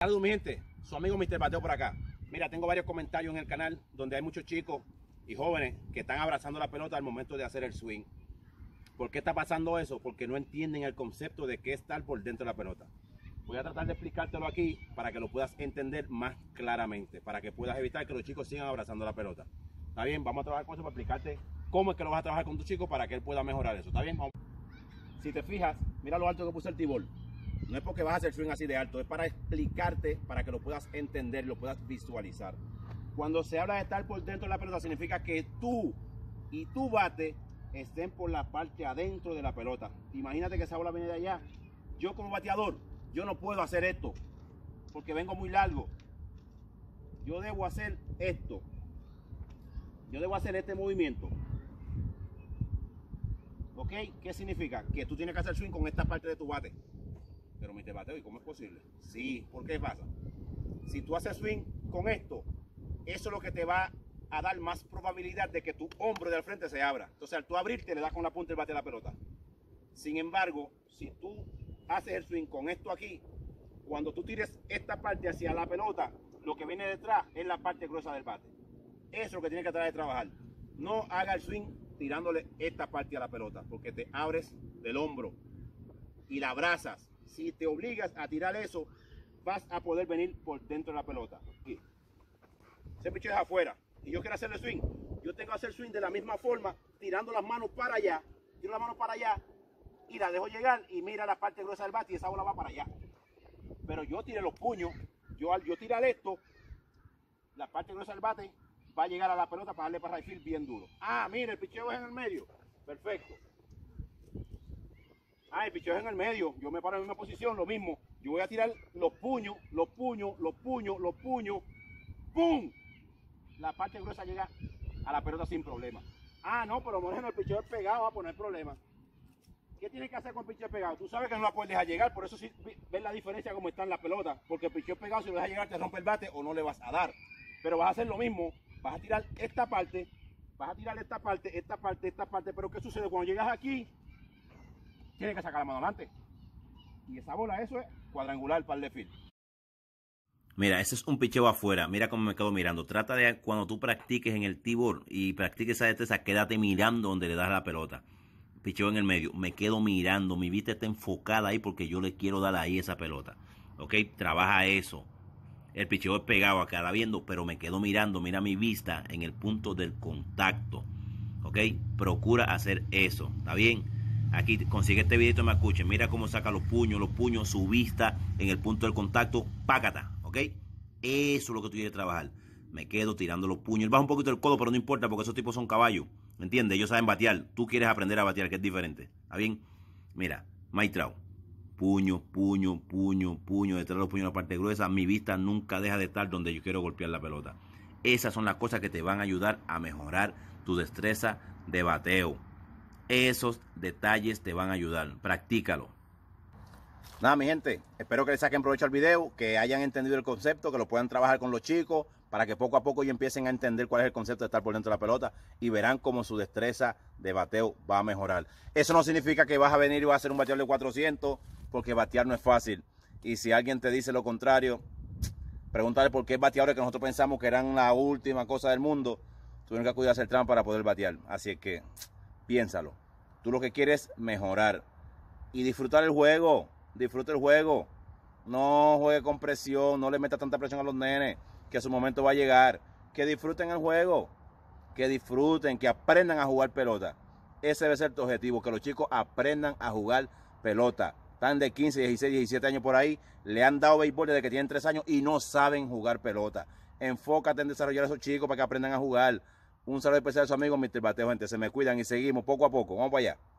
Saludos mi gente, su amigo Mr. Bateo por acá. Mira, tengo varios comentarios en el canal donde hay muchos chicos y jóvenes que están abrazando la pelota al momento de hacer el swing. ¿Por qué está pasando eso? Porque no entienden el concepto de qué es estar por dentro de la pelota. Voy a tratar de explicártelo aquí para que lo puedas entender más claramente, para que puedas evitar que los chicos sigan abrazando la pelota. ¿Está bien? Vamos a trabajar con eso para explicarte cómo es que lo vas a trabajar con tu chico para que él pueda mejorar eso. ¿Está bien? Vamos. Si te fijas, mira lo alto que puse el tee-ball. No es porque vas a hacer swing así de alto, es para explicarte, para que lo puedas entender, lo puedas visualizar. Cuando se habla de estar por dentro de la pelota, significa que tú y tu bate estén por la parte adentro de la pelota. Imagínate que esa bola viene de allá. Yo como bateador, yo no puedo hacer esto, porque vengo muy largo. Yo debo hacer esto. Yo debo hacer este movimiento. ¿Ok? ¿Qué significa? Que tú tienes que hacer swing con esta parte de tu bate. Pero Mr. Bateo, ¿y cómo es posible? Sí, ¿por qué pasa? Si tú haces swing con esto, eso es lo que te va a dar más probabilidad de que tu hombro de al frente se abra. Entonces, al tú abrirte, le das con la punta del bate de la pelota. Sin embargo, si tú haces el swing con esto aquí, cuando tú tires esta parte hacia la pelota, lo que viene detrás es la parte gruesa del bate. Eso es lo que tienes que tratar de trabajar. No haga el swing tirándole esta parte a la pelota, porque te abres del hombro y la abrazas. Si te obligas a tirar eso, vas a poder venir por dentro de la pelota. Aquí. Ese picheo es afuera y yo quiero hacerle swing. Yo tengo que hacer swing de la misma forma, tirando las manos para allá. Tiro las manos para allá y la dejo llegar y mira la parte gruesa del bate y esa bola va para allá. Pero yo tiré los puños. Al yo tirar esto, la parte gruesa del bate va a llegar a la pelota para darle para right field bien duro. Ah, mira, el picheo es en el medio. Perfecto. Ah, el picheo es en el medio. Yo me paro en la misma posición, lo mismo. Yo voy a tirar los puños, los puños, los puños, los puños. ¡Pum! La parte gruesa llega a la pelota sin problema. Ah, no, pero Moreno, el picheo es pegado, va a poner problema. ¿Qué tienes que hacer con el picheo pegado? Tú sabes que no la puedes dejar llegar, por eso sí ves la diferencia como está en la pelota. Porque el picheo pegado, si lo dejas llegar, te rompe el bate o no le vas a dar. Pero vas a hacer lo mismo. Vas a tirar esta parte, vas a tirar esta parte, esta parte, esta parte. Pero ¿qué sucede? Cuando llegas aquí, tienes que sacar la mano adelante. Y esa bola, eso es cuadrangular para el left field. Mira, ese es un picheo afuera. Mira cómo me quedo mirando. Trata de, cuando tú practiques en el tee-ball y practiques esa destreza, quédate mirando donde le das la pelota. Picheo en el medio. Me quedo mirando. Mi vista está enfocada ahí porque yo le quiero dar ahí esa pelota. ¿Ok? Trabaja eso. El picheo es pegado acá, la viendo, pero me quedo mirando. Mira mi vista en el punto del contacto. ¿Ok? Procura hacer eso. ¿Está bien? Aquí consigue este videito y me escuchen. Mira cómo saca los puños, su vista en el punto del contacto. Pácata. ¿Ok? Eso es lo que tú quieres trabajar. Me quedo tirando los puños. Él baja un poquito el codo, pero no importa porque esos tipos son caballos. ¿Entiendes? Ellos saben batear. Tú quieres aprender a batear, que es diferente. ¿Está bien? Mira, Maitrao. Puño, detrás de los puños en la parte gruesa. Mi vista nunca deja de estar donde yo quiero golpear la pelota. Esas son las cosas que te van a ayudar a mejorar tu destreza de bateo. Esos detalles te van a ayudar. Practícalo. Nada, mi gente, espero que les saquen provecho al video, que hayan entendido el concepto, que lo puedan trabajar con los chicos, para que poco a poco ellos empiecen a entender cuál es el concepto de estar por dentro de la pelota y verán cómo su destreza de bateo va a mejorar. Eso no significa que vas a venir y vas a ser un bateador de 400, porque batear no es fácil. Y si alguien te dice lo contrario, pregúntale por qué bateadores que nosotros pensamos que eran la última cosa del mundo, tuvieron que acudir a hacer trampa para poder batear. Así es que piénsalo. Tú lo que quieres es mejorar y disfrutar el juego. Disfruta el juego. No juegue con presión. No le meta tanta presión a los nenes, que su momento va a llegar. Que disfruten el juego. Que disfruten, que aprendan a jugar pelota. Ese debe ser tu objetivo, que los chicos aprendan a jugar pelota. Están de 15, 16, 17 años por ahí. Le han dado béisbol desde que tienen 3 años y no saben jugar pelota. Enfócate en desarrollar a esos chicos para que aprendan a jugar. Un saludo especial a su amigo Mr. Bateo, gente. Se me cuidan y seguimos poco a poco. Vamos para allá.